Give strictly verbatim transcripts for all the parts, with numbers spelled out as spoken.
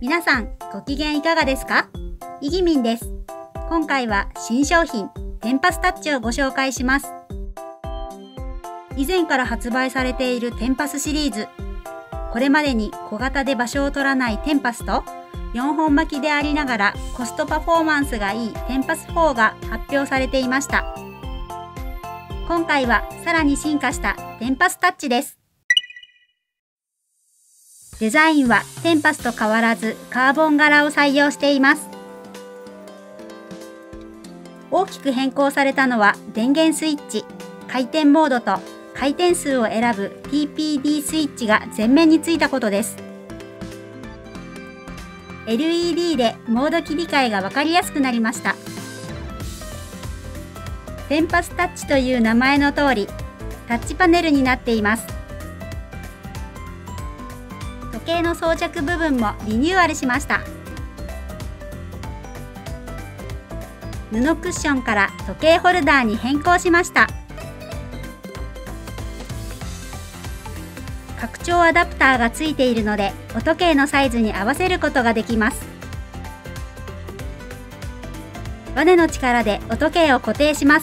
皆さんご機嫌いかがですか？いぎみんです。今回は新商品テンパスタッチをご紹介します。以前から発売されているテンパスシリーズ、これまでに小型で場所を取らないテンパスとよんほん巻きでありながらコストパフォーマンスがいいテンパスフォーが発表されていました。今回はさらに進化したテンパスタッチです。デザインはテンパスと変わらずカーボン柄を採用しています。大きく変更されたのは電源スイッチ、回転モードと回転数を選ぶ ティーピーディー スイッチが前面についたことです。エルイーディー でモード切り替えが分かりやすくなりました。テンパスタッチという名前の通り、タッチパネルになっています。時計の装着部分もリニューアルしました。布クッションから時計ホルダーに変更しました。拡張アダプターがついているので、お時計のサイズに合わせることができます。バネの力でお時計を固定します。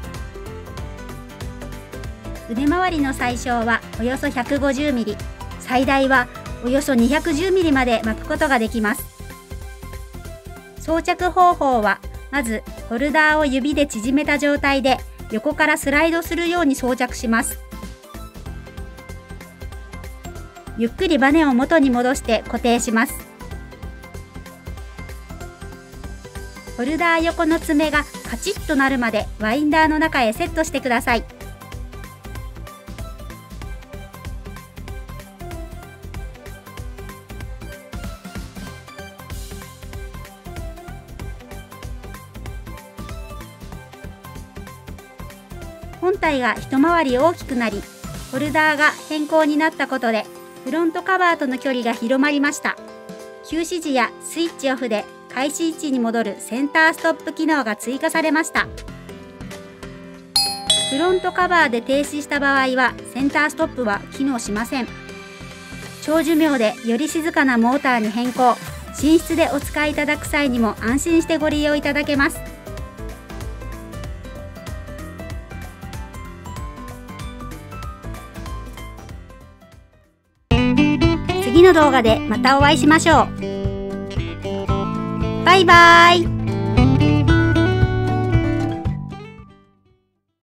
腕回りの最小はおよそ ひゃくごじゅうミリ、最大はおよそ にひゃくじゅうミリまで巻くことができます。装着方法は、まずホルダーを指で縮めた状態で横からスライドするように装着します。ゆっくりバネを元に戻して固定します。ホルダー横の爪がカチッとなるまでワインダーの中へセットしてください。本体が一回り大きくなり、ホルダーが変更になったことでフロントカバーとの距離が広まりました。休止時やスイッチオフで開始位置に戻るセンターストップ機能が追加されました。フロントカバーで停止した場合はセンターストップは機能しません。長寿命でより静かなモーターに変更、寝室でお使いいただく際にも安心してご利用いただけます。次の動画でまたお会いしましょう。バイバーイ。